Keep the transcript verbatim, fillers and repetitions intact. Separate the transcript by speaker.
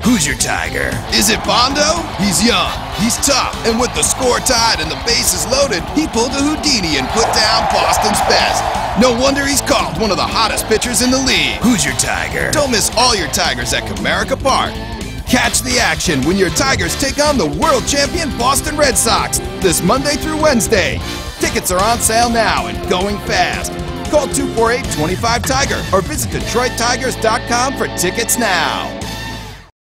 Speaker 1: Who's your Tiger? Is it Bondo? He's young, he's tough, and with the score tied and the bases loaded, he pulled a Houdini and put down Boston's best. No wonder he's called one of the hottest pitchers in the league. Who's your Tiger? Don't miss all your Tigers at Comerica Park. Catch the action when your Tigers take on the world champion Boston Red Sox this Monday through Wednesday. Tickets are on sale now and going fast. Call two four eight, two five, Tiger or visit Detroit Tigers dot com for tickets now.